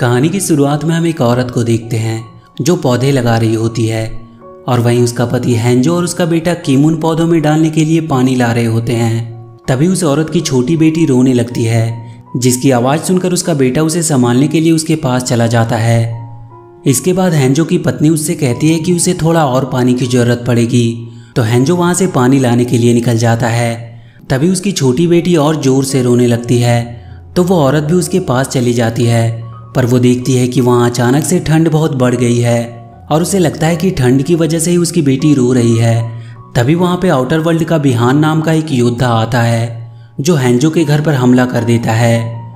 कहानी की शुरुआत में हम एक औरत को देखते हैं जो पौधे लगा रही होती है और वहीं उसका पति हेंजो और उसका बेटा किम उन पौधों में डालने के लिए पानी ला रहे होते हैं। तभी उस औरत की छोटी बेटी रोने लगती है, जिसकी आवाज़ सुनकर उसका बेटा उसे संभालने के लिए उसके पास चला जाता है। इसके बाद हेंजो की पत्नी उससे कहती है कि उसे थोड़ा और पानी की ज़रूरत पड़ेगी, तो हेंजो वहाँ से पानी लाने के लिए निकल जाता है। तभी उसकी छोटी बेटी और ज़ोर से रोने लगती है, तो वो औरत भी उसके पास चली जाती है। पर वो देखती है कि वहाँ अचानक से ठंड बहुत बढ़ गई है और उसे लगता है कि ठंड की वजह से ही उसकी बेटी रो रही है। तभी वहाँ पे आउटर वर्ल्ड का बिहान नाम का एक योद्धा आता है जो हेंजो के घर पर हमला कर देता है।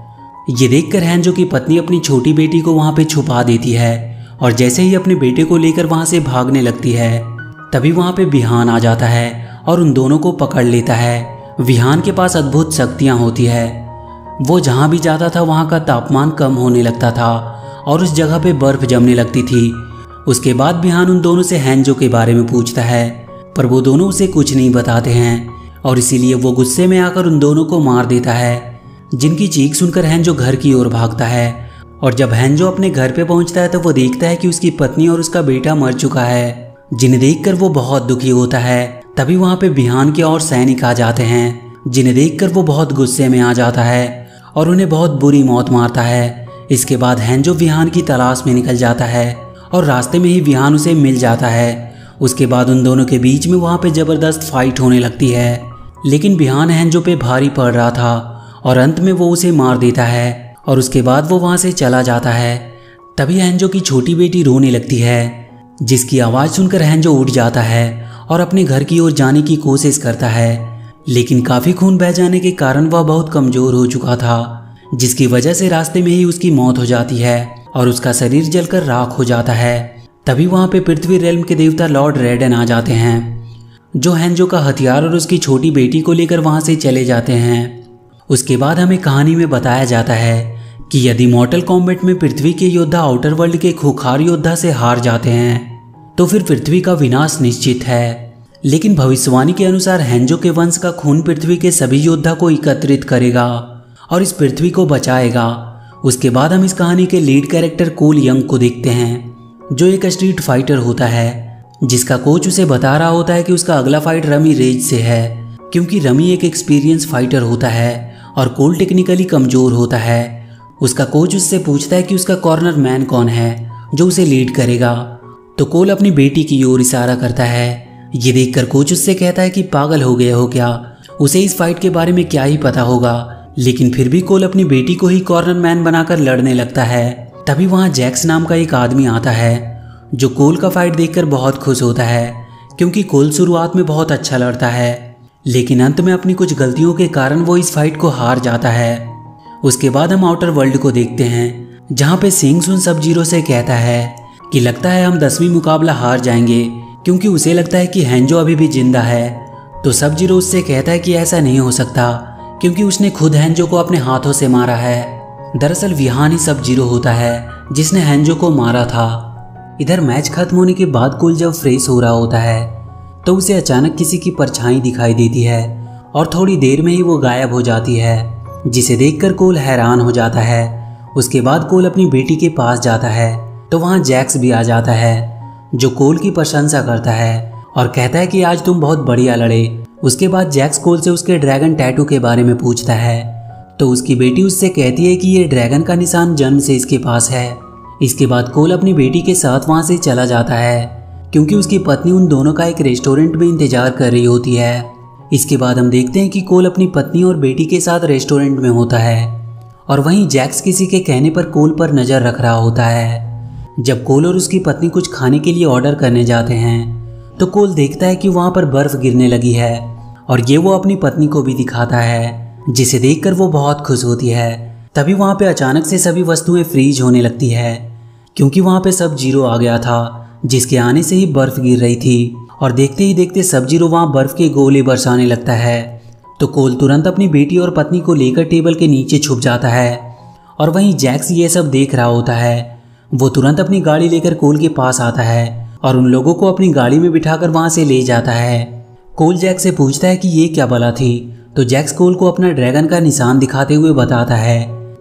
ये देखकर हेंजो की पत्नी अपनी छोटी बेटी को वहाँ पे छुपा देती है और जैसे ही अपने बेटे को लेकर वहाँ से भागने लगती है, तभी वहाँ पे बिहान आ जाता है और उन दोनों को पकड़ लेता है। बिहान के पास अद्भुत शक्तियाँ होती है। वो जहाँ भी जाता था वहाँ का तापमान कम होने लगता था और उस जगह पे बर्फ जमने लगती थी। उसके बाद बिहान उन दोनों से हेंजो के बारे में पूछता है, पर वो दोनों उसे कुछ नहीं बताते हैं और इसीलिए वो गुस्से में आकर उन दोनों को मार देता है। जिनकी चीख सुनकर हेंजो घर की ओर भागता है और जब हेंजो अपने घर पे पहुंचता है तो वो देखता है कि उसकी पत्नी और उसका बेटा मर चुका है, जिन्हें देखकर वो बहुत दुखी होता है। तभी वहाँ पे बिहान के और सैनिक आ जाते हैं, जिन्हें देखकर वो बहुत गुस्से में आ जाता है और उन्हें बहुत बुरी मौत मारता है। इसके बाद हेंजो विहान की तलाश में निकल जाता है और रास्ते में ही विहान उसे मिल जाता है। उसके बाद उन दोनों के बीच में वहाँ पे ज़बरदस्त फाइट होने लगती है, लेकिन विहान हेंजो पे भारी पड़ रहा था और अंत में वो उसे मार देता है और उसके बाद वो वहाँ से चला जाता है। तभी हेंजो की छोटी बेटी रोने लगती है, जिसकी आवाज़ सुनकर हेंजो उठ जाता है और अपने घर की ओर जाने की कोशिश करता है, लेकिन काफ़ी खून बह जाने के कारण वह बहुत कमज़ोर हो चुका था, जिसकी वजह से रास्ते में ही उसकी मौत हो जाती है और उसका शरीर जलकर राख हो जाता है। तभी वहाँ पे पृथ्वी रेल्म के देवता लॉर्ड रेडन आ जाते हैं, जो हेंजो का हथियार और उसकी छोटी बेटी को लेकर वहाँ से चले जाते हैं। उसके बाद हमें कहानी में बताया जाता है कि यदि मॉर्टल कॉम्बैट में पृथ्वी के योद्धा आउटर वर्ल्ड के खूंखार योद्धा से हार जाते हैं तो फिर पृथ्वी का विनाश निश्चित है। लेकिन भविष्यवाणी के अनुसार हेंजो के वंश का खून पृथ्वी के सभी योद्धा को एकत्रित करेगा और इस पृथ्वी को बचाएगा। उसके बाद हम इस कहानी के लीड कैरेक्टर कोल यंग को देखते हैं, जो एक स्ट्रीट फाइटर होता है, जिसका कोच उसे बता रहा होता है कि उसका अगला फाइट रमी रेज से है, क्योंकि रमी एक एक्सपीरियंस फाइटर होता है और कोल टेक्निकली कमज़ोर होता है। उसका कोच उससे पूछता है कि उसका कॉर्नर मैन कौन है जो उसे लीड करेगा, तो कोल अपनी बेटी की ओर इशारा करता है। ये देखकर कोच उससे कहता है कि पागल हो गए हो क्या, उसे इस फाइट के बारे में क्या ही पता होगा। लेकिन फिर भी कोल अपनी बेटी को ही कॉर्नर मैन बनाकर लड़ने लगता है। तभी वहाँ जैक्स नाम का एक आदमी आता है, जो कोल का फाइट देखकर बहुत खुश होता है, क्योंकि कोल शुरुआत में बहुत अच्छा लड़ता है, लेकिन अंत में अपनी कुछ गलतियों के कारण वो इस फाइट को हार जाता है। उसके बाद हम आउटर वर्ल्ड को देखते हैं, जहाँ पे सिंग सुन सब जीरो से कहता है कि लगता है हम 10वीं मुकाबला हार जाएंगे, क्योंकि उसे लगता है कि हेंजो अभी भी जिंदा है। तो सब जीरो उससे कहता है कि ऐसा नहीं हो सकता, क्योंकि उसने खुद हेंजो को अपने हाथों से मारा है। दरअसल विहान ही सब जीरो होता है जिसने हेंजो को मारा था। इधर मैच खत्म होने के बाद कोल जब फ्रेश हो रहा होता है तो उसे अचानक किसी की परछाई दिखाई देती है और थोड़ी देर में ही वो गायब हो जाती है, जिसे देखकर कोल हैरान हो जाता है। उसके बाद कोल अपनी बेटी के पास जाता है तो वहाँ जैक्स भी आ जाता है, जो कोल की प्रशंसा करता है और कहता है कि आज तुम बहुत बढ़िया लड़े। उसके बाद जैक्स कोल से उसके ड्रैगन टैटू के बारे में पूछता है, तो उसकी बेटी उससे कहती है कि ये ड्रैगन का निशान जन्म से इसके पास है। इसके बाद कोल अपनी बेटी के साथ वहाँ से चला जाता है, क्योंकि उसकी पत्नी उन दोनों का एक रेस्टोरेंट में इंतजार कर रही होती है। इसके बाद हम देखते हैं कि कोल अपनी पत्नी और बेटी के साथ रेस्टोरेंट में होता है और वहीं जैक्स किसी के कहने पर कोल पर नज़र रख रहा होता है। जब कोल और उसकी पत्नी कुछ खाने के लिए ऑर्डर करने जाते हैं तो कोल देखता है कि वहाँ पर बर्फ़ गिरने लगी है और ये वो अपनी पत्नी को भी दिखाता है, जिसे देखकर वो बहुत खुश होती है। तभी वहाँ पे अचानक से सभी वस्तुएं फ्रीज होने लगती है, क्योंकि वहाँ पे सब जीरो आ गया था, जिसके आने से ही बर्फ़ गिर रही थी और देखते ही देखते सब जीरो वहाँ बर्फ़ के गोले बरसाने लगता है। तो कोल तुरंत अपनी बेटी और पत्नी को लेकर टेबल के नीचे छुप जाता है और वहीं जैक्स ये सब देख रहा होता है। वो तुरंत अपनी गाड़ी लेकर कोल के पास आता है और उन लोगों को अपनी गाड़ी में बिठाकर वहाँ से ले जाता है। कोल जैक्स से पूछता है कि ये क्या बला थी, तो जैक्स कोल को अपना ड्रैगन का निशान दिखाते हुए बताता है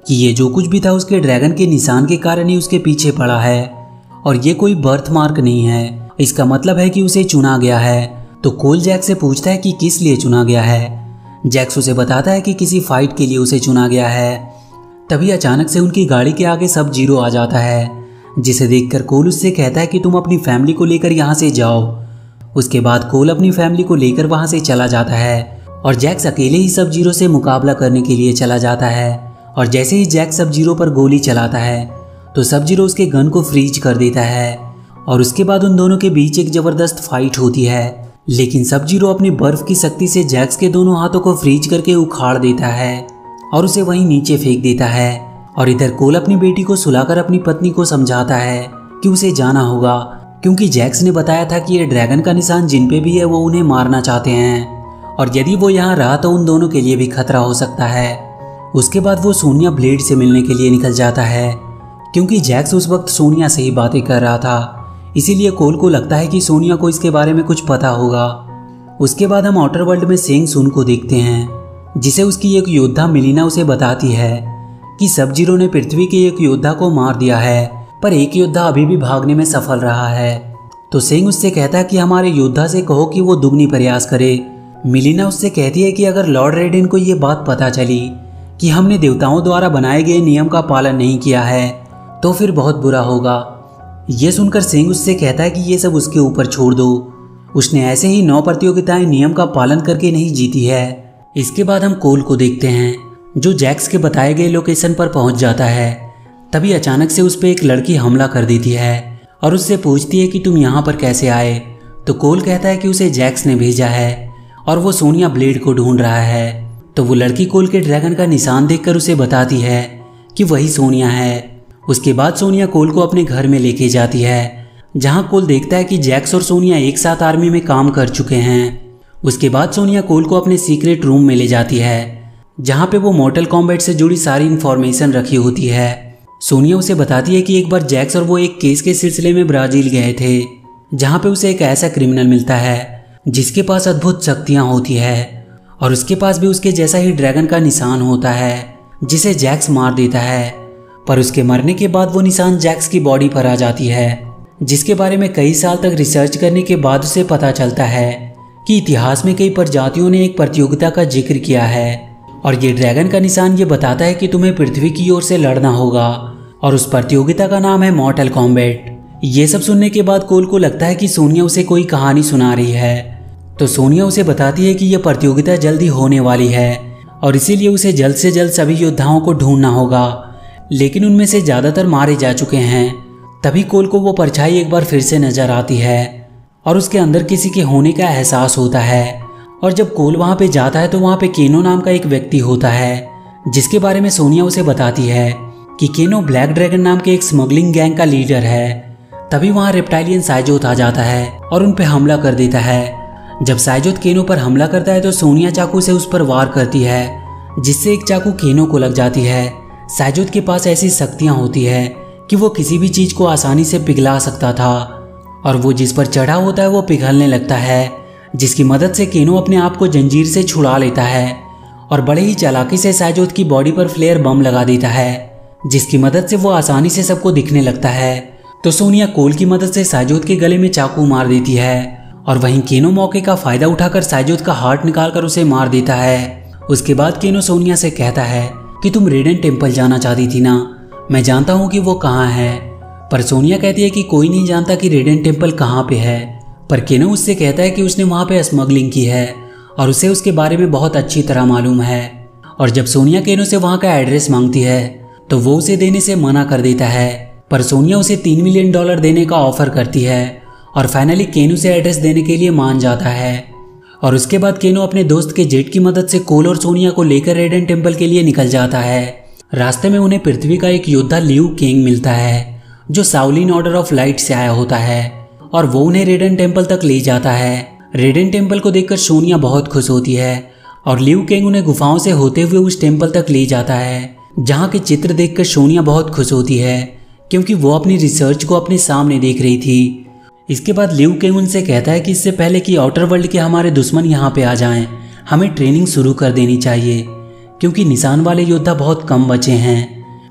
कि ये जो कुछ भी था उसके ड्रैगन के निशान के कारण ही उसके पीछे पड़ा है और ये कोई बर्थ मार्क नहीं है, इसका मतलब है कि उसे चुना गया है। तो कोल जैक से पूछता है कि किस लिए चुना गया है। जैक्स उसे बताता है कि किसी फाइट के लिए उसे चुना गया है। तभी अचानक से उनकी गाड़ी के आगे सब जीरो आ जाता है, जिसे देखकर कोल उससे कहता है कि तुम अपनी फैमिली को लेकर यहाँ से जाओ। उसके बाद कोल अपनी फैमिली को लेकर वहाँ से चला जाता है और जैक्स अकेले ही सब जीरो से मुकाबला करने के लिए चला जाता है। और जैसे ही जैक्स सब जीरो पर गोली चलाता है तो सब जीरो उसके गन को फ्रीज कर देता है और उसके बाद उन दोनों के बीच एक जबरदस्त फाइट होती है। लेकिन सब जीरो अपनी बर्फ की शक्ति से जैक्स के दोनों हाथों को फ्रीज करके उखाड़ देता है और उसे वहीं नीचे फेंक देता है। और इधर कोल अपनी बेटी को सुलाकर अपनी पत्नी को समझाता है कि उसे जाना होगा, क्योंकि जैक्स ने बताया था कि ये ड्रैगन का निशान जिन पे भी है वो उन्हें मारना चाहते हैं और यदि वो यहाँ रहा तो उन दोनों के लिए भी खतरा हो सकता है। उसके बाद वो सोनिया ब्लेड से मिलने के लिए निकल जाता है, क्योंकि जैक्स उस वक्त सोनिया से ही बातें कर रहा था, इसीलिए कोल को लगता है कि सोनिया को इसके बारे में कुछ पता होगा। उसके बाद हम आउटर वर्ल्ड में सेंग सुन को देखते हैं, जिसे उसकी एक योद्धा मिलीना उसे बताती है कि सब जीरो ने पृथ्वी के एक योद्धा को मार दिया है, पर एक योद्धा अभी भी भागने में सफल रहा है। तो सेंग उससे कहता है कि हमारे योद्धा से कहो कि वो दुगनी प्रयास करे। मिलीना उससे कहती है कि अगर लॉर्ड रेडिन को ये बात पता चली कि हमने देवताओं द्वारा बनाए गए नियम का पालन नहीं किया है तो फिर बहुत बुरा होगा। ये सुनकर सेंग उससे कहता है कि ये सब उसके ऊपर छोड़ दो, उसने ऐसे ही 9 प्रतियोगिताएं नियम का पालन करके नहीं जीती है। इसके बाद हम कोल को देखते हैं, जो जैक्स के बताए गए लोकेशन पर पहुंच जाता है। तभी अचानक से उस पर एक लड़की हमला कर देती है और उससे पूछती है कि तुम यहाँ पर कैसे आए। तो कोल कहता है कि उसे जैक्स ने भेजा है और वो सोनिया ब्लेड को ढूंढ रहा है। तो वो लड़की कोल के ड्रैगन का निशान देखकर उसे बताती है कि वही सोनिया है। उसके बाद सोनिया कोल को अपने घर में लेके जाती है, जहां कोल देखता है कि जैक्स और सोनिया एक साथ आर्मी में काम कर चुके हैं। उसके बाद सोनिया कोल को अपने सीक्रेट रूम में ले जाती है, जहां पे वो मॉर्टल कॉम्बैट से जुड़ी सारी इन्फॉर्मेशन रखी होती है। सोनिया उसे बताती है कि एक बार जैक्स और वो एक केस के सिलसिले में ब्राजील गए थे, जहां पे उसे एक ऐसा क्रिमिनल मिलता है जिसके पास अद्भुत शक्तियां होती है और उसके पास भी उसके जैसा ही ड्रैगन का निशान होता है, जिसे जैक्स मार देता है। पर उसके मरने के बाद वो निशान जैक्स की बॉडी पर आ जाती है, जिसके बारे में कई साल तक रिसर्च करने के बाद उसे पता चलता है कि इतिहास में कई प्रजातियों ने एक प्रतियोगिता का जिक्र किया है और ये ड्रैगन का निशान ये बताता है कि तुम्हें पृथ्वी की ओर से लड़ना होगा और उस प्रतियोगिता का नाम है मॉर्टल कॉम्बैट। ये सब सुनने के बाद कोल को लगता है कि सोनिया उसे कोई कहानी सुना रही है। तो सोनिया उसे बताती है कि यह प्रतियोगिता जल्दी होने वाली है और इसीलिए उसे जल्द से जल्द सभी योद्धाओं को ढूंढना होगा, लेकिन उनमें से ज़्यादातर मारे जा चुके हैं। तभी कोल को वो परछाई एक बार फिर से नजर आती है और उसके अंदर किसी के होने का एहसास होता है। और जब कोल वहाँ पे जाता है तो वहाँ पे केनो नाम का एक व्यक्ति होता है, जिसके बारे में सोनिया उसे बताती है कि केनो ब्लैक ड्रैगन नाम के एक स्मगलिंग गैंग का लीडर है। तभी वहाँ रेप्टाइलियन साइजोत आ जाता है और उन पे हमला कर देता है। जब साइजोत केनो पर हमला करता है तो सोनिया चाकू से उस पर वार करती है, जिससे एक चाकू केनो को लग जाती है। साइजोत के पास ऐसी शक्तियां होती है कि वो किसी भी चीज को आसानी से पिघला सकता था और वो जिस पर चढ़ा होता है वो पिघलने लगता है, जिसकी मदद से केनो अपने आप को जंजीर से छुड़ा लेता है और बड़े ही चालाकी से साइजोत की बॉडी पर फ्लेयर बम लगा देता है, जिसकी मदद से वो आसानी से सबको दिखने लगता है। तो सोनिया कोल की मदद से साइजोत के गले में चाकू मार देती है और वहीं केनो मौके का फायदा उठाकर साइजोत का हार्ट निकालकर उसे मार देता है। उसके बाद केनो सोनिया से कहता है कि तुम रेडन टेम्पल जाना चाहती थी ना, मैं जानता हूँ कि वो कहाँ है। पर सोनिया कहती है कि कोई नहीं जानता कि रेडन टेम्पल कहाँ पे है। पर केनो उससे कहता है कि उसने वहाँ पे स्मगलिंग की है और उसे उसके बारे में बहुत अच्छी तरह मालूम है। और जब सोनिया केनो से वहाँ का एड्रेस मांगती है तो वो उसे देने से मना कर देता है, पर सोनिया उसे $3 मिलियन देने का ऑफर करती है और फाइनली केनो से एड्रेस देने के लिए मान जाता है। और उसके बाद केनो अपने दोस्त के जेट की मदद से कोल और सोनिया को लेकर रेडन टेम्पल के लिए निकल जाता है। रास्ते में उन्हें पृथ्वी का एक योद्धा लियू किंग मिलता है, जो शाओलिन ऑर्डर ऑफ लाइट से आया होता है और वो उन्हें रेडन टेम्पल तक ले जाता है। रेडन टेम्पल को देखकर सोनिया बहुत खुश होती है और लियू किंग उन्हें गुफाओं से होते हुए उस टेम्पल तक ले जाता है, जहाँ के चित्र देखकर सोनिया बहुत खुश होती है, क्योंकि वो अपनी रिसर्च को अपने सामने देख रही थी। इसके बाद लियू किंग उनसे कहता है कि इससे पहले कि आउटर वर्ल्ड के हमारे दुश्मन यहाँ पे आ जाएं, हमें ट्रेनिंग शुरू कर देनी चाहिए, क्योंकि निशान वाले योद्धा बहुत कम बचे हैं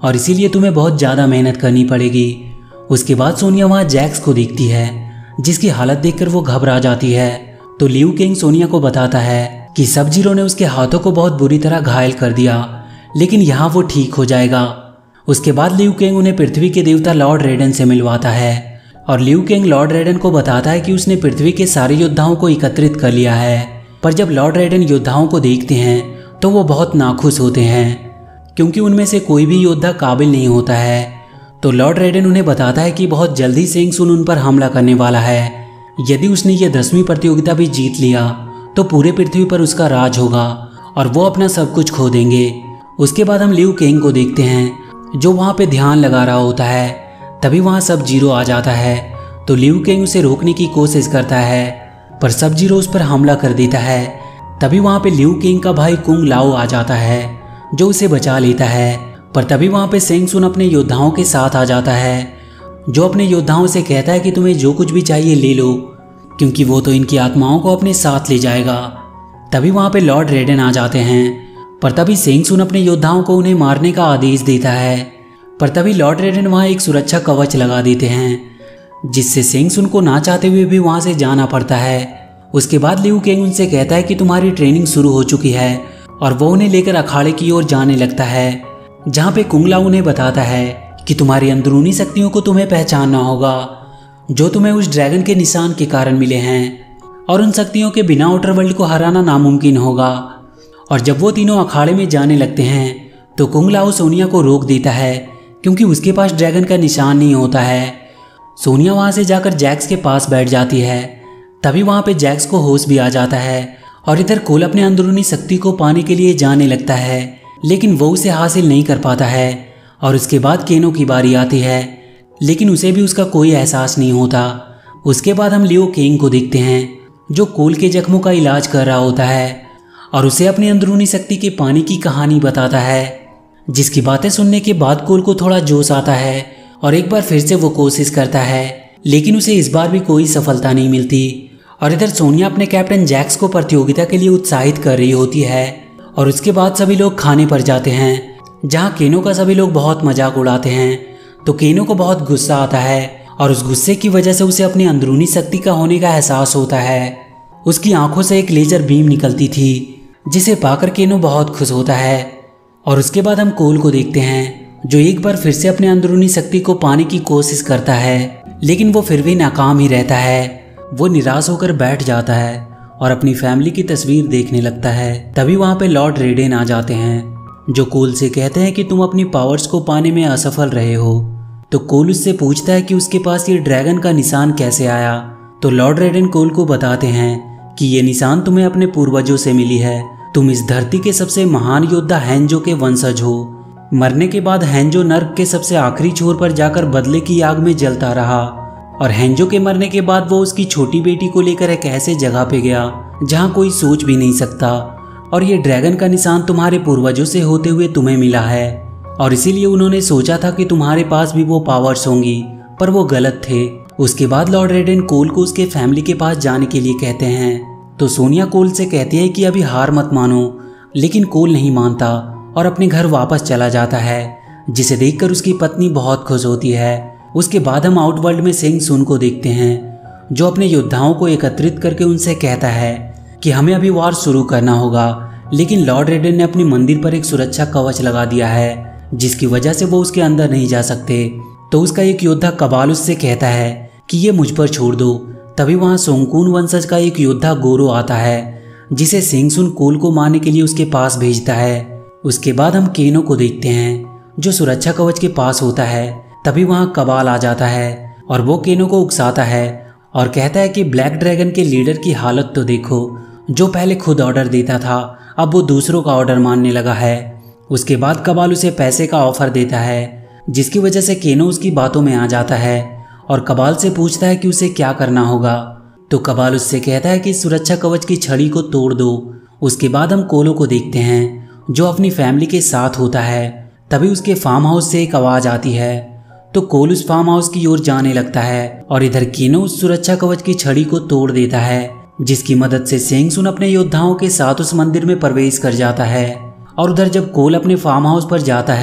और इसीलिए तुम्हें बहुत ज़्यादा मेहनत करनी पड़ेगी। उसके बाद सोनिया वहाँ जैक्स को देखती है, जिसकी हालत देखकर वो घबरा जाती है। तो लियू किंग सोनिया को बताता है कि सब जीरो ने उसके हाथों को बहुत बुरी तरह घायल कर दिया, लेकिन यहाँ वो ठीक हो जाएगा। उसके बाद लियू किंग उन्हें पृथ्वी के देवता लॉर्ड रेडन से मिलवाता है और लियू किंग लॉर्ड रेडन को बताता है कि उसने पृथ्वी के सारे योद्धाओं को एकत्रित कर लिया है। पर जब लॉर्ड रेडन योद्धाओं को देखते हैं तो वो बहुत नाखुश होते हैं, क्योंकि उनमें से कोई भी योद्धा काबिल नहीं होता है। तो लॉर्ड रेडन उन्हें बताता है कि बहुत जल्दी सेंग सुन उन पर हमला करने वाला है। यदि उसने ये 10वीं प्रतियोगिता भी जीत लिया तो पूरे पृथ्वी पर उसका राज होगा और वो अपना सब कुछ खो देंगे। उसके बाद हम लियू किंग को देखते हैं, जो वहाँ पे ध्यान लगा रहा होता है। तभी वहाँ सब जीरो आ जाता है। तो लियू किंग उसे रोकने की कोशिश करता है, पर सब जीरो उस पर हमला कर देता है। तभी वहाँ पे लियू किंग का भाई कुंग लाओ आ जाता है, जो उसे बचा लेता है। पर तभी वहाँ पे सेंग सुन अपने योद्धाओं के साथ आ जाता है, जो अपने योद्धाओं से कहता है कि तुम्हें जो कुछ भी चाहिए ले लो, क्योंकि वो तो इनकी आत्माओं को अपने साथ ले जाएगा। तभी वहाँ पे लॉर्ड रेडन आ जाते हैं, पर तभी सेंग सुन अपने योद्धाओं को उन्हें मारने का आदेश देता है। पर तभी लॉर्ड रेडन वहाँ एक सुरक्षा कवच लगा देते हैं, जिससे सेंग सुन को ना चाहते हुए भी वहाँ से जाना पड़ता है। उसके बाद लियू किंग उनसे कहता है कि तुम्हारी ट्रेनिंग शुरू हो चुकी है, और वो उन्हें लेकर अखाड़े की ओर जाने लगता है, जहाँ पे कुंग लाओ उन्हें बताता है कि तुम्हारी अंदरूनी शक्तियों को तुम्हें पहचानना होगा, जो तुम्हें उस ड्रैगन के निशान के कारण मिले हैं, और उन शक्तियों के बिना आउटर वर्ल्ड को हराना नामुमकिन होगा। और जब वो तीनों अखाड़े में जाने लगते हैं तो कुंग लाओ सोनिया को रोक देता है, क्योंकि उसके पास ड्रैगन का निशान नहीं होता है। सोनिया वहाँ से जाकर जैक्स के पास बैठ जाती है। तभी वहाँ पे जैक्स को होश भी आ जाता है, और इधर कोल अपने अंदरूनी शक्ति को पाने के लिए जाने लगता है, लेकिन वो उसे हासिल नहीं कर पाता है। और उसके बाद केनो की बारी आती है, लेकिन उसे भी उसका कोई एहसास नहीं होता। उसके बाद हम लियो किंग को देखते हैं, जो कोल के जख्मों का इलाज कर रहा होता है और उसे अपनी अंदरूनी शक्ति के पानी की कहानी बताता है, जिसकी बातें सुनने के बाद कोल को थोड़ा जोश आता है और एक बार फिर से वो कोशिश करता है, लेकिन उसे इस बार भी कोई सफलता नहीं मिलती। और इधर सोनिया अपने कैप्टन जैक्स को प्रतियोगिता के लिए उत्साहित कर रही होती है, और उसके बाद सभी लोग खाने पर जाते हैं, जहाँ केनो का सभी लोग बहुत मजाक उड़ाते हैं। तो केनो को बहुत गुस्सा आता है, और उस गुस्से की वजह से उसे अपनी अंदरूनी शक्ति का होने का एहसास होता है। उसकी आंखों से एक लेजर बीम निकलती थी, जिसे पाकर केनो बहुत खुश होता है। और उसके बाद हम कोल को देखते हैं, जो एक बार फिर से अपने अंदरूनी शक्ति को पाने की कोशिश करता है, लेकिन वो फिर भी नाकाम ही रहता है। वो निराश होकर बैठ जाता है और अपनी फैमिली की तस्वीर देखने लगता है। तभी वहाँ पे लॉर्ड रेडन आ जाते हैं, जो कोल से कहते हैं कि तुम अपनी पावर्स को पाने में असफल रहे हो। तो कोल उससे पूछता है कि उसके पास ये ड्रैगन का निशान कैसे आया। तो लॉर्ड रेडन कोल को बताते हैं कि ये निशान तुम्हें अपने पूर्वजों से मिली है। तुम इस धरती के सबसे महान योद्धा हैंजो के वंशज हो। मरने के बाद हैंजो नर्क के सबसे आखिरी छोर पर जाकर बदले की आग में जलता रहा, और हैंजो के मरने के बाद वो उसकी छोटी बेटी को लेकर एक ऐसे जगह पे गया जहाँ कोई सोच भी नहीं सकता। और ये ड्रैगन का निशान तुम्हारे पूर्वजों से होते हुए तुम्हें मिला है, और इसीलिए उन्होंने सोचा था कि तुम्हारे पास भी वो पावर्स होंगी, पर वो गलत थे। उसके बाद लॉर्ड रेडन कोल को उसके फैमिली के पास जाने के लिए कहते हैं। तो सोनिया कोल से कहती है कि अभी हार मत मानो, लेकिन कोल नहीं मानता और अपने घर वापस चला जाता है, जिसे देखकर उसकी पत्नी बहुत खुश होती है। उसके बाद हम आउटवर्ल्ड में सेंग सुन को देखते हैं, जो अपने योद्धाओं को एकत्रित करके उनसे कहता है कि हमें अभी वार शुरू करना होगा, लेकिन लॉर्ड रेडन ने अपनी मंदिर पर एक सुरक्षा कवच लगा दिया है, जिसकी वजह से वो उसके अंदर नहीं जा सकते। तो उसका एक योद्धा कबाल उससे कहता है कि ये मुझ पर छोड़ दो। तभी वहाँ सोंगकुन वंशज का एक योद्धा गोरो आता है, जिसे सेंग सुन कोल को मारने के लिए उसके पास भेजता है। उसके बाद हम केनो को देखते हैं, जो सुरक्षा कवच के पास होता है। तभी वहाँ कबाल आ जाता है और वो केनो को उकसाता है और कहता है कि ब्लैक ड्रैगन के लीडर की हालत तो देखो, जो पहले खुद ऑर्डर देता था अब वो दूसरों का ऑर्डर मानने लगा है। उसके बाद कबाल उसे पैसे का ऑफर देता है, जिसकी वजह से केनो उसकी बातों में आ जाता है और कबाल से पूछता है कि उसे क्या करना होगा। तो कबाल उससे कहता है कि सुरक्षा कवच की छड़ी को तोड़ दो। उसके बाद हम कोलो को देखते हैं, जो अपनी फैमिली के साथ होता है। तभी उसके फार्म हाउस से एक आवाज़ आती है, तो कोल उस फार्म हाउस की ओर जाने लगता है और इधर केनो उस सुरक्षा कवच की छड़ी को तोड़ देता है, जिसकी मदद से सेंग सुन अपने योद्धाओं के साथ उस मंदिर में प्रवेश कर जाता है। और उधर जब कोल अपने फार्म हाउस पर जाता है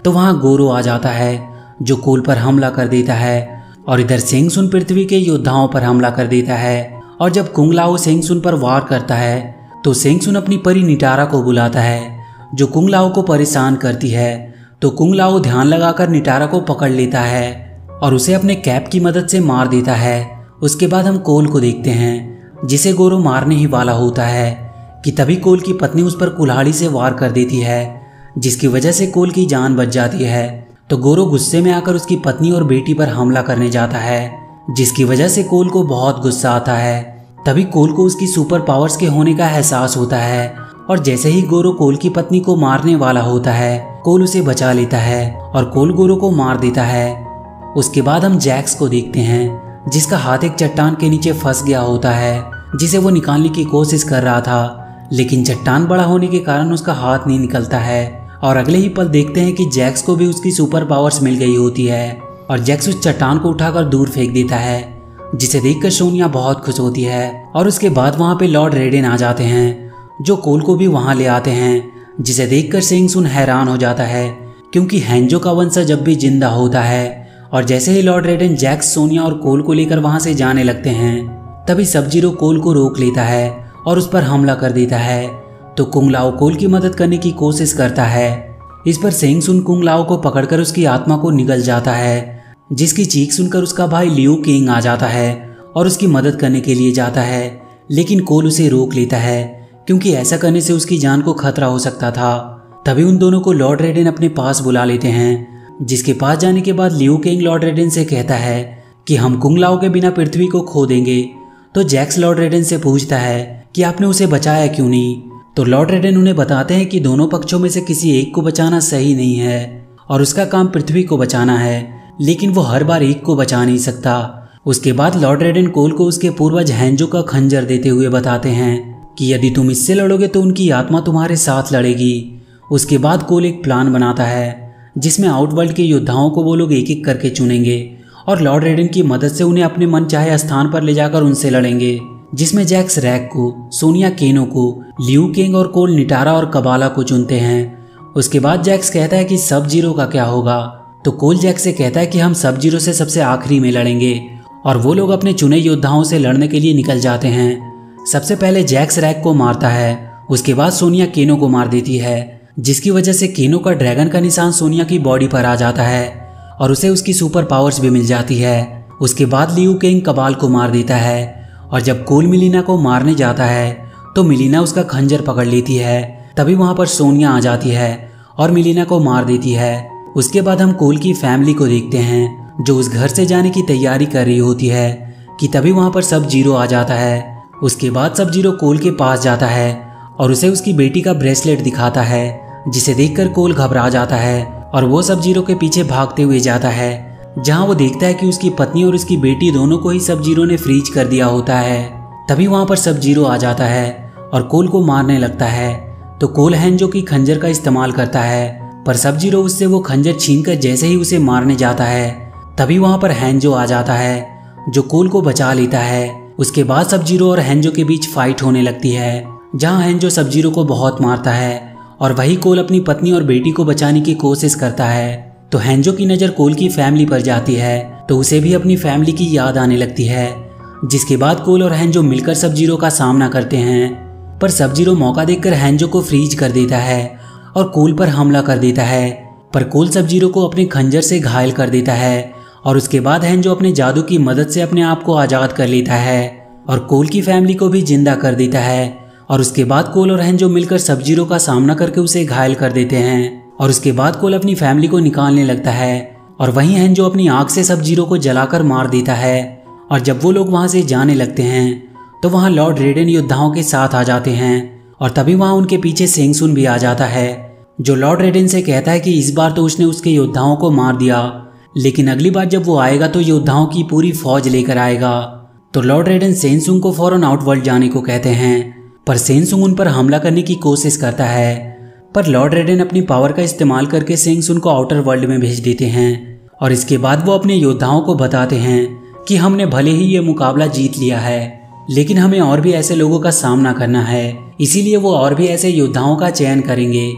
तो वहाँ गोरो आ जाता है जो कोल पर हमला कर देता है और इधर सेंग सुन पृथ्वी के योद्धाओं पर हमला कर देता है। और जब कुंग लाओ सेंग सुन पर वार करता है तो सेंग सुन अपनी परी निटारा को बुलाता है जो कुंग लाओ को परेशान करती है। तो कुंग लाओ ध्यान लगाकर निटारा को पकड़ लेता है और उसे अपने कैप की मदद से मार देता है। उसके बाद हम कोल को देखते हैं जिसे गोरो मारने ही वाला होता है कि तभी कोल की पत्नी उस पर कुल्हाड़ी से वार कर देती है जिसकी वजह से कोल की जान बच जाती है। तो गोरो गुस्से में आकर उसकी पत्नी और बेटी पर हमला करने जाता है जिसकी वजह से कोल को बहुत गुस्सा आता है। तभी कोल को उसकी सुपर पावर्स के होने का एहसास होता है और जैसे ही गोरो कोल की पत्नी को मारने वाला होता है कोल उसे बचा लेता है और कोल गोरो को मार देता है। उसके बाद हम जैक्स को देखते हैं जिसका हाथ एक चट्टान के नीचे फंस गया होता है जिसे वो निकालने की कोशिश कर रहा था, लेकिन चट्टान बड़ा होने के कारण उसका हाथ नहीं निकलता है। और अगले ही पल देखते हैं कि जैक्स को भी उसकी सुपर पावर्स मिल गई होती है और जैक्स उस चट्टान को उठाकर दूर फेंक देता है जिसे देखकर सोनिया बहुत खुश होती है। और उसके बाद वहाँ पे लॉर्ड रेडेन आ जाते हैं जो कोल को भी वहाँ ले आते हैं जिसे देखकर सेंग सुन हैरान हो जाता है क्योंकि हैंजो का वंशज जब भी जिंदा होता है। और जैसे ही लॉर्ड रेडेन जैक्स, सोनिया और कोल को लेकर वहाँ से जाने लगते हैं तभी सब जीरो कोल को रोक लेता है और उस पर हमला कर देता है। तो कुंग लाओ कोल की मदद करने की कोशिश करता है। इस पर सेंग सुन कुंग लाओ को पकड़कर उसकी आत्मा को निगल जाता है जिसकी चीख सुनकर उसका भाई लियू किंग आ जाता है और उसकी मदद करने के लिए जाता है, लेकिन कोल उसे रोक लेता है क्योंकि ऐसा करने से उसकी जान को खतरा हो सकता था। तभी उन दोनों को लॉर्ड रेडेन अपने पास बुला लेते हैं जिसके पास जाने के बाद लियू किंग लॉर्ड रेडेन से कहता है कि हम कुंग लाओ के बिना पृथ्वी को खो देंगे। तो जैक्स लॉर्ड रेडेन से पूछता है कि आपने उसे बचाया क्यों नहीं। तो लॉर्ड रेडेन उन्हें बताते हैं कि दोनों पक्षों में से किसी एक को बचाना सही नहीं है और उसका काम पृथ्वी को बचाना है, लेकिन वो हर बार एक को बचा नहीं सकता। उसके बाद लॉर्ड रेडेन कोल को उसके पूर्वज हैंजो का खंजर देते हुए बताते हैं कि यदि तुम इससे लड़ोगे तो उनकी आत्मा तुम्हारे साथ लड़ेगी। उसके बाद कोल एक प्लान बनाता है जिसमें आउटवर्ल्ड के योद्धाओं को वो लोग एक एक करके चुनेंगे और लॉर्ड रेडेन की मदद से उन्हें अपने मन चाहे स्थान पर ले जाकर उनसे लड़ेंगे, जिसमें जैक्स रैक को, सोनिया केनो को, लियू किंग और कोल निटारा और कबाला को चुनते हैं। उसके बाद जैक्स कहता है कि सब जीरो का क्या होगा। तो कोल जैक्स से कहता है कि हम सब जीरो से सबसे आखिरी में लड़ेंगे और वो लोग अपने चुने योद्धाओं से लड़ने के लिए निकल जाते हैं। सबसे पहले जैक्स रैक को मारता है, उसके बाद सोनिया केनो को मार देती है जिसकी वजह से केनो का ड्रैगन का निशान सोनिया की बॉडी पर आ जाता है और उसे उसकी सुपर पावर्स भी मिल जाती है। उसके बाद लियू किंग कबाल को मार देता है और जब कोल मिलीना को मारने जाता है तो मिलीना उसका खंजर पकड़ लेती है। तभी वहां पर सोनिया आ जाती है और मिलीना को मार देती है। उसके बाद हम कोल की फैमिली को देखते हैं जो उस घर से जाने की तैयारी कर रही होती है कि तभी वहां पर सब जीरो आ जाता है। उसके बाद सब जीरो कोल के पास जाता है और उसे उसकी बेटी का ब्रेसलेट दिखाता है जिसे देखकर कोल घबरा जाता है और वो सब जीरो के पीछे भागते हुए जाता है जहां वो देखता है कि उसकी पत्नी और उसकी बेटी दोनों को ही सब जीरो ने फ्रीज कर दिया होता है। तभी वहां पर सब जीरो आ जाता है और कोल को मारने लगता है। तो कोल हैंजो की खंजर का इस्तेमाल करता है पर सब जीरो उससे वो खंजर छीनकर जैसे ही उसे मारने जाता है तभी वहां पर हैंजो आ जाता है जो कोल को बचा लेता है। उसके बाद सब जीरो और हैंजो के बीच फाइट होने लगती है जहां हैंजो सब जीरो को बहुत मारता है और वही कोल अपनी पत्नी और बेटी को बचाने की कोशिश करता है। तो हैंजो की नज़र कोल की फैमिली पर जाती है तो उसे भी अपनी फैमिली की याद आने लगती है, जिसके बाद कोल और हैंजो मिलकर सब जीरो का सामना करते हैं। पर सब जीरो मौका देखकर हैंजो को फ्रीज कर देता है और कोल पर हमला कर देता है, पर कोल सब जीरो को अपने खंजर से घायल कर देता है और उसके बाद हैंजो अपने जादू की मदद से अपने आप को आज़ाद कर लेता है और कोल की फैमिली को भी जिंदा कर देता है। और उसके बाद कोल और हैंजो मिलकर सब जीरो का सामना करके उसे घायल कर देते हैं और उसके बाद कोल अपनी फैमिली को निकालने लगता है और वहीं हैंजो अपनी आग से सब जीरो को जलाकर मार देता है। और जब वो लोग वहां से जाने लगते हैं तो वहां लॉर्ड रेडेन योद्धाओं के साथ आ जाते हैं और तभी वहां उनके पीछे सेंग सुन भी आ जाता है जो लॉर्ड रेडेन से कहता है कि इस बार तो उसने उसके योद्धाओं को मार दिया, लेकिन अगली बार जब वो आएगा तो योद्धाओं की पूरी फौज लेकर आएगा। तो लॉर्ड रेडेन सेंग सुन को फौरन आउटवर्ल्ड जाने को कहते हैं, पर सेंग सुन उन पर हमला करने की कोशिश करता है, पर लॉर्ड रेडेन अपनी पावर का इस्तेमाल करके सेंग सुन को आउटर वर्ल्ड में भेज देते हैं और इसके बाद वो अपने योद्धाओं को बताते हैं कि हमने भले ही ये मुकाबला जीत लिया है, लेकिन हमें और भी ऐसे लोगों का सामना करना है, इसीलिए वो और भी ऐसे योद्धाओं का चयन करेंगे।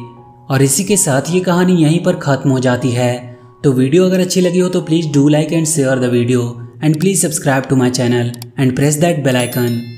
और इसी के साथ ये कहानी यहीं पर ख़त्म हो जाती है। तो वीडियो अगर अच्छी लगी हो तो please do like and share the video and please subscribe to my channel and press that bell icon.